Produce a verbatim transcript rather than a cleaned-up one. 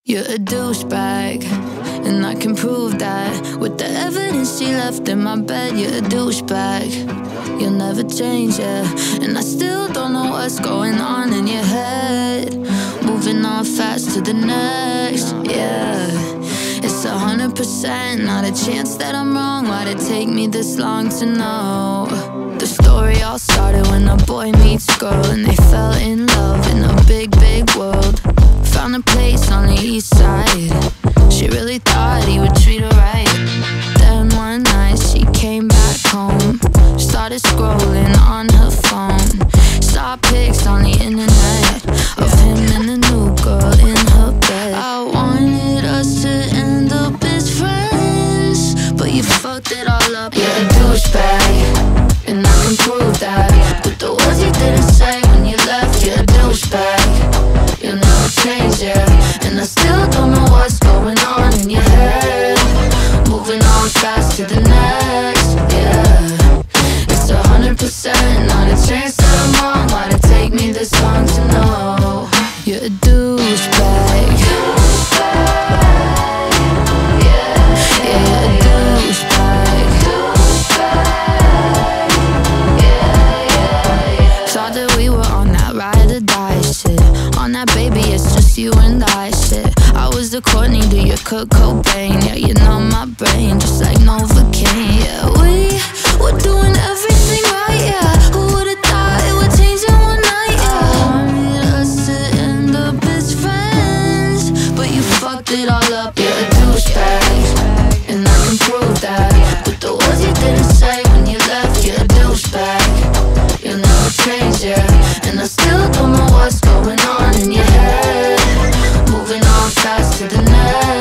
You're a douchebag, and I can prove that with the evidence she left in my bed. You're a douchebag, you'll never change, yeah. And I still don't know what's going on in your head. Moving on fast to the next, yeah. It's a hundred percent, not a chance that I'm wrong. Why'd it take me this long to know? The story all started when a boy meets a girl, and they fell in love in a big, big world. Found a place on the east side. She really thought he would treat her right. Then one night she came back home, started scrolling on her phone, saw pics on the internet of him and the new girl in her bed. I wanted us to end up as friends, but you fucked it all up. You're a douchebag, and I can prove that with the words you didn't say when you left. You're a douchebag, you'll never change, yeah. And I still don't know what's going on in your head. Moving on fast to the next, yeah. It's a hundred percent, not a chance that I'm wrong. Why'd it take me this long to know? You're a douchebag, yeah, you're a douchebag. Thought that we were on that ride or die shit, on that baby it's just you and I shit. I was the Courtney to your Kurt Cobain, yeah, you know my brain just like Novocaine. Yeah, we were doing everything right, yeah. Who would've thought it would change in one night, yeah. I wanted us to end up as friends, but you fucked it all up. You're a douchebag, and I can prove that with the words you didn't say when you left. You're a douchebag, you'll never change, yeah. And I still don't know what's going on in your head. Moving on fast to the next.